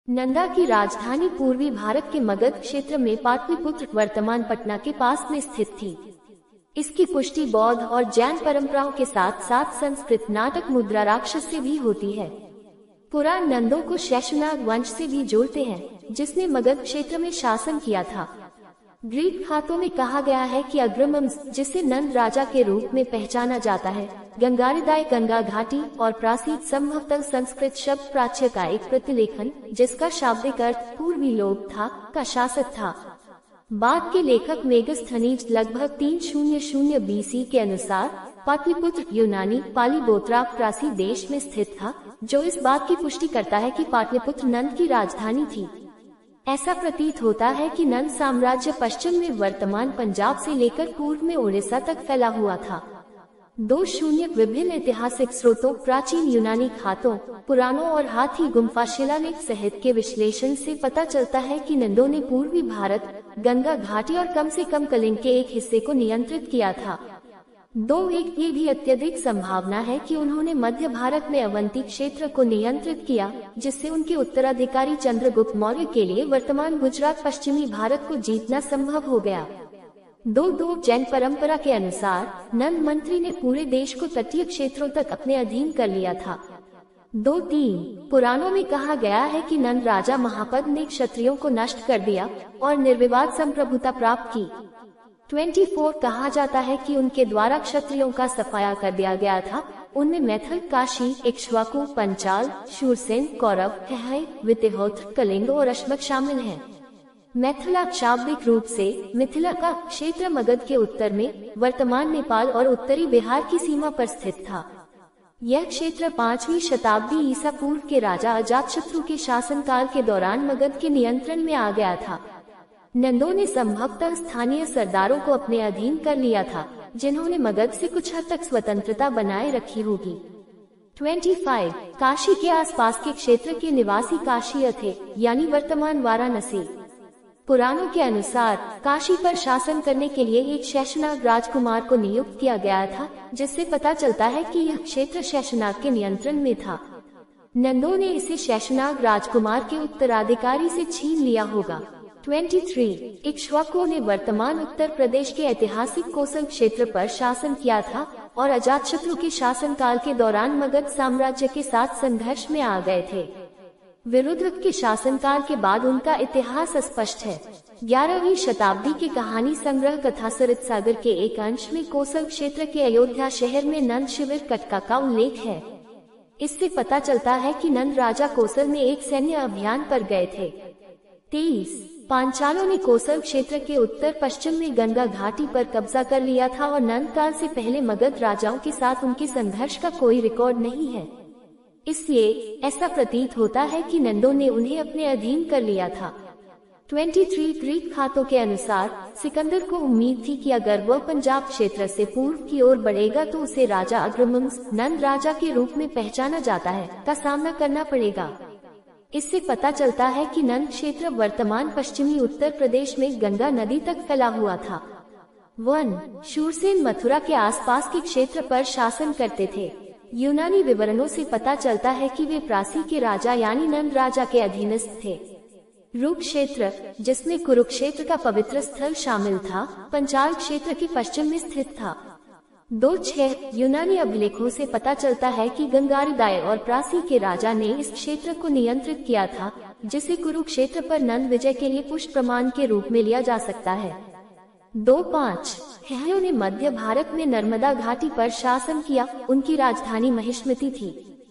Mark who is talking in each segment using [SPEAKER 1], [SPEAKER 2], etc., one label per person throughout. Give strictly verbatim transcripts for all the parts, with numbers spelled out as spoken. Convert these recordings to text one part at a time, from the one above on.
[SPEAKER 1] नंदा की राजधानी पूर्वी भारत के मगध क्षेत्र में पाटलिपुत्र वर्तमान पटना के पास में स्थित थी। इसकी पुष्टि बौद्ध और जैन परंपराओं के साथ साथ संस्कृत नाटक मुद्रा राक्षस से भी होती है। पुराण नंदों को शैशुनाग वंश से भी जोड़ते हैं, जिसने मगध क्षेत्र में शासन किया था। ग्रीक खातों में कहा गया है कि अग्रमम्स, जिसे नंद राजा के रूप में पहचाना जाता है, गंगारिदाय गंगा घाटी और प्रासीद संभवतः संस्कृत शब्द प्राच्य का एक प्रतिलेखन, जिसका शाब्दिक अर्थ पूर्वी लोक था, का शासक था। बाद के लेखक मेगस्थनीज लगभग तीन शून्य शून्य बीसी के अनुसार पाटलिपुत्र यूनानी पालीबोत्रा प्रासी देश में स्थित था, जो इस बात की पुष्टि करता है कि पाटलिपुत्र नंद की राजधानी थी। ऐसा प्रतीत होता है कि नंद साम्राज्य पश्चिम में वर्तमान पंजाब से लेकर पूर्व में ओडिशा तक फैला हुआ था। दो शून्य विभिन्न ऐतिहासिक स्रोतों, प्राचीन यूनानी खातों, पुराणों और हाथी गुम्फा शिलालेख सहित के विश्लेषण से पता चलता है कि नंदों ने पूर्वी भारत, गंगा घाटी और कम से कम कलिंग के एक हिस्से को नियंत्रित किया था। दो एक ये भी अत्यधिक संभावना है कि उन्होंने मध्य भारत में अवंती क्षेत्र को नियंत्रित किया, जिससे उनके उत्तराधिकारी चंद्रगुप्त मौर्य के लिए वर्तमान गुजरात पश्चिमी भारत को जीतना संभव हो गया। दो दो जैन परंपरा के अनुसार नंद मंत्री ने पूरे देश को तटीय क्षेत्रों तक अपने अधीन कर लिया था। दो तीन पुराणों में कहा गया है कि नंद राजा महापद ने क्षत्रियों को नष्ट कर दिया और निर्विवाद संप्रभुता प्राप्त की। चौबीस कहा जाता है कि उनके द्वारा क्षत्रियों का सफाया कर दिया गया था। उनमें मैथिल, काशी, इक्ष्वाकु, पंचाल, शूरसेन, कौरव, है, वितिहोत्र, कलिंग और अश्मक शामिल हैं। मैथिला शाब्दिक रूप से मिथिला का क्षेत्र मगध के उत्तर में वर्तमान नेपाल और उत्तरी बिहार की सीमा पर स्थित था। यह क्षेत्र पांचवी शताब्दी ईसा पूर्व के राजा अजातशत्रु के शासनकाल के दौरान मगध के नियंत्रण में आ गया था। नंदों ने संभवतः स्थानीय सरदारों को अपने अधीन कर लिया था, जिन्होंने मगध से कुछ हद तक स्वतंत्रता बनाए रखी होगी। पच्चीस काशी के आसपास के क्षेत्र के निवासी काशीय थे, यानी वर्तमान वाराणसी। पुराणों के अनुसार काशी पर शासन करने के लिए एक शैशुनाग राजकुमार को नियुक्त किया गया था, जिससे पता चलता है कि यह क्षेत्र शैशुनाग के नियंत्रण में था। नंदों ने इसे शैशुनाग राजकुमार के उत्तराधिकारी से छीन लिया होगा। तेईस इक्ष्वाकुओं ने वर्तमान उत्तर प्रदेश के ऐतिहासिक कोसल क्षेत्र पर शासन किया था और अजातशत्रु के शासनकाल के दौरान मगध साम्राज्य के साथ संघर्ष में आ गए थे। विरुद्ध के शासनकाल के बाद उनका इतिहास अस्पष्ट है। ग्यारहवीं शताब्दी के कहानी संग्रह कथासरित सागर के एक अंश में कोसल क्षेत्र के अयोध्या शहर में नंद शिविर कटका का उल्लेख है। इससे पता चलता है कि नंद राजा कोसल में एक सैन्य अभियान पर गए थे। तेईस पांचालों ने कोसल क्षेत्र के उत्तर पश्चिम में गंगा घाटी पर कब्जा कर लिया था और नंद काल से पहले मगध राजाओं के साथ उनके संघर्ष का कोई रिकॉर्ड नहीं है। इसलिए ऐसा प्रतीत होता है कि नंदों ने उन्हें अपने अधीन कर लिया था। तेईस ग्रीक खातों के अनुसार सिकंदर को उम्मीद थी कि अगर वह पंजाब क्षेत्र से पूर्व की ओर बढ़ेगा तो उसे राजा अग्रमम्स, नंद राजा के रूप में पहचाना जाता है, का सामना करना पड़ेगा। इससे पता चलता है कि नंद क्षेत्र वर्तमान पश्चिमी उत्तर प्रदेश में गंगा नदी तक फैला हुआ था। वन शूरसेन मथुरा के आसपास के क्षेत्र पर शासन करते थे। यूनानी विवरणों से पता चलता है कि वे प्रासी के राजा यानी नंद राजा के अधीनस्थ थे। रुक क्षेत्र, जिसमें कुरुक्षेत्र का पवित्र स्थल शामिल था, पंचाल क्षेत्र के पश्चिम में स्थित था। दो छह यूनानी अभिलेखों से पता चलता है कि गंगारिदाय और प्रासी के राजा ने इस क्षेत्र को नियंत्रित किया था, जिसे कुरुक्षेत्र पर नंद विजय के लिए पुष्ट प्रमाण के रूप में लिया जा सकता है। दो पाँच हैयों ने मध्य भारत में नर्मदा घाटी पर शासन किया, उनकी राजधानी महिष्मती थी।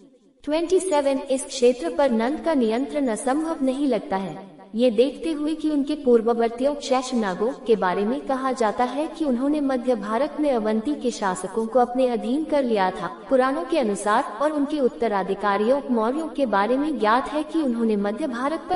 [SPEAKER 1] सत्ताईस इस क्षेत्र पर नंद का नियंत्रण असंभव नहीं लगता है, ये देखते हुए कि उनके पूर्ववर्तियों शैशुनागों के बारे में कहा जाता है कि उन्होंने मध्य भारत में अवंती के शासकों को अपने अधीन कर लिया था। पुराणों के अनुसार और उनके उत्तराधिकारियों मौर्यों के बारे में ज्ञात है कि उन्होंने मध्य भारत पर